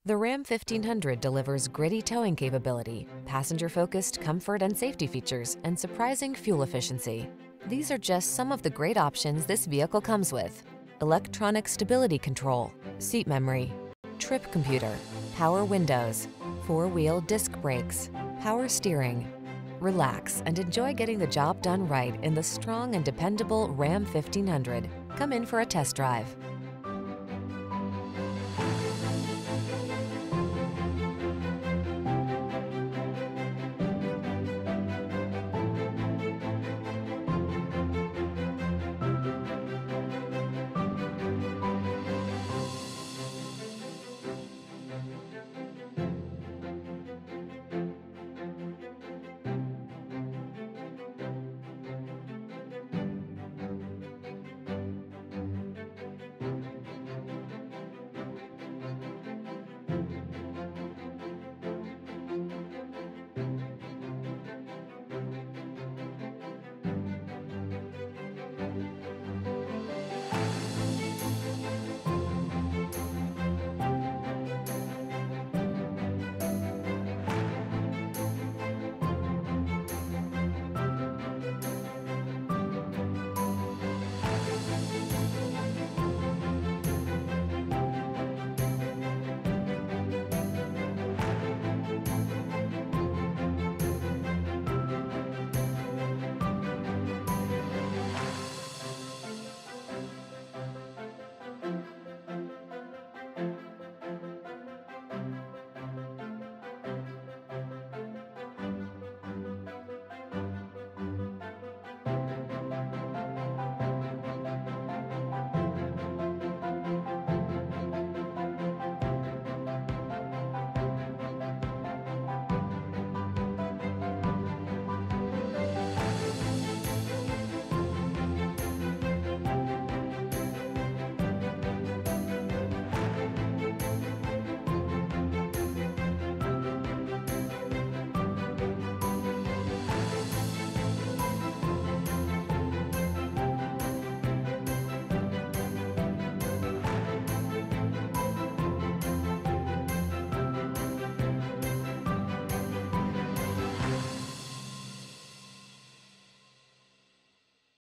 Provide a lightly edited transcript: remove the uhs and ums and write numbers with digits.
The Ram 1500 delivers gritty towing capability, passenger-focused comfort and safety features, and surprising fuel efficiency. These are just some of the great options this vehicle comes with: electronic stability control, seat memory, trip computer, power windows, four-wheel disc brakes, power steering. Relax and enjoy getting the job done right in the strong and dependable Ram 1500. Come in for a test drive.